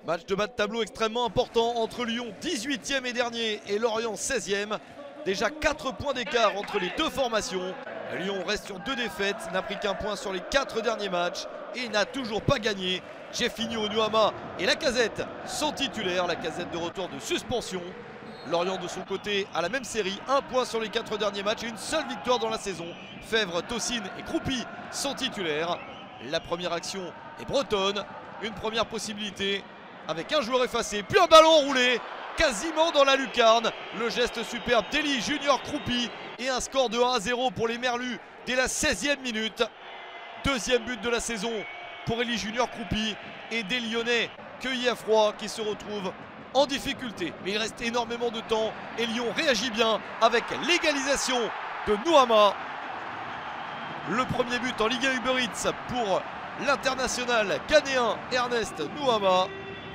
Match de bas de tableau extrêmement important entre Lyon 18e et dernier et Lorient 16e. Déjà 4 points d'écart entre les deux formations. Lyon reste sur 2 défaites, n'a pris qu'un point sur les 4 derniers matchs et n'a toujours pas gagné. Jeffinho, Nuama et Lacazette sont titulaires. Lacazette de retour de suspension. Lorient de son côté a la même série, 1 point sur les 4 derniers matchs et une seule victoire dans la saison. Fèvre, Tosin et Kroupi sont titulaires. La première action est bretonne, une première possibilité avec un joueur effacé, puis un ballon roulé quasiment dans la lucarne. Le geste superbe d'Elie Junior Kroupi et un score de 1-0 pour les Merlus dès la 16e minute. Deuxième but de la saison pour Elie Junior Kroupi et des Lyonnais cueillis à froid qui se retrouvent en difficulté. Mais il reste énormément de temps et Lyon réagit bien avec l'égalisation de Nuama. Le premier but en Liga Uber Eats pour l'international ghanéen Ernest Nuama.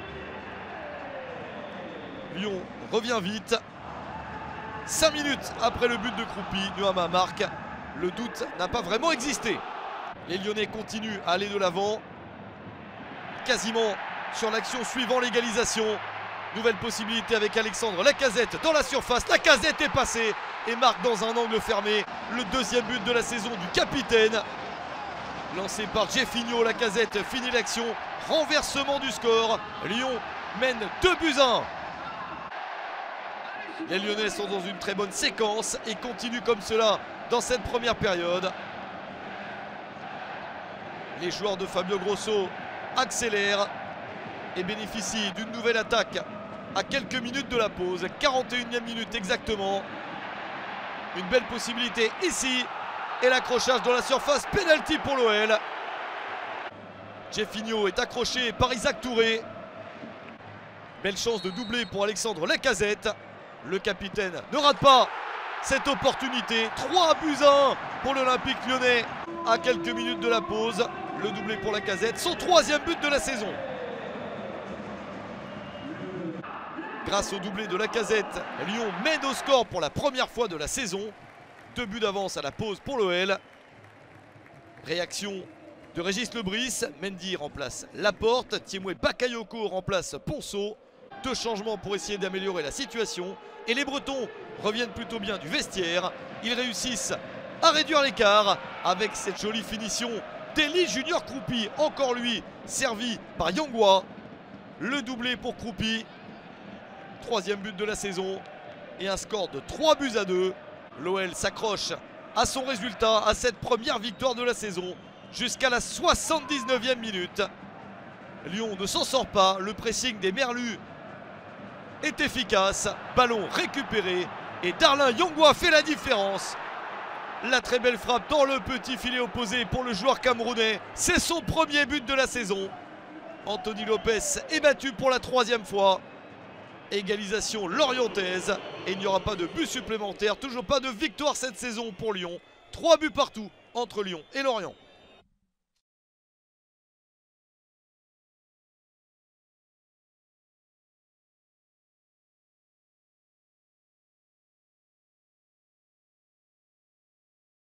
Lyon revient vite. 5 minutes après le but de Kroupi, Nuama marque. Le doute n'a pas vraiment existé. Les Lyonnais continuent à aller de l'avant. Quasiment sur l'action suivant l'égalisation. Nouvelle possibilité avec Alexandre Lacazette dans la surface. Lacazette est passé et marque dans un angle fermé. Le deuxième but de la saison du capitaine. Lancé par Jeffinho, Lacazette finit l'action. Renversement du score. Lyon mène 2-1. Les Lyonnais sont dans une très bonne séquence et continuent comme cela dans cette première période. Les joueurs de Fabio Grosso accélèrent et bénéficient d'une nouvelle attaque à quelques minutes de la pause. 41e minute exactement. Une belle possibilité ici. Et l'accrochage dans la surface, penalty pour l'OL. Jeffinho est accroché par Isaac Touré. Belle chance de doubler pour Alexandre Lacazette. Le capitaine ne rate pas cette opportunité. 3-1 pour l'Olympique lyonnais à quelques minutes de la pause. Le doublé pour Lacazette, son 3e but de la saison. Grâce au doublé de Lacazette, Lyon mène au score pour la première fois de la saison. 2 buts d'avance à la pause pour l'OL. Réaction de Régis Lebris. Mendy remplace Laporte. Thiemoué Bakayoko remplace Ponceau. 2 changements pour essayer d'améliorer la situation. Et les Bretons reviennent plutôt bien du vestiaire. Ils réussissent à réduire l'écart avec cette jolie finition d'Elie Junior Kroupi. Encore lui, servi par Yangwa. Le doublé pour Kroupi. 3e but de la saison. Et un score de 3-2. L'OL s'accroche à son résultat, à cette première victoire de la saison, jusqu'à la 79e minute. Lyon ne s'en sort pas, le pressing des Merlus est efficace. Ballon récupéré et Darlin Yangwa fait la différence. La très belle frappe dans le petit filet opposé pour le joueur camerounais. C'est son premier but de la saison. Anthony Lopez est battu pour la 3e fois. Égalisation lorientaise et il n'y aura pas de but supplémentaire, toujours pas de victoire cette saison pour Lyon. 3 buts partout entre Lyon et Lorient.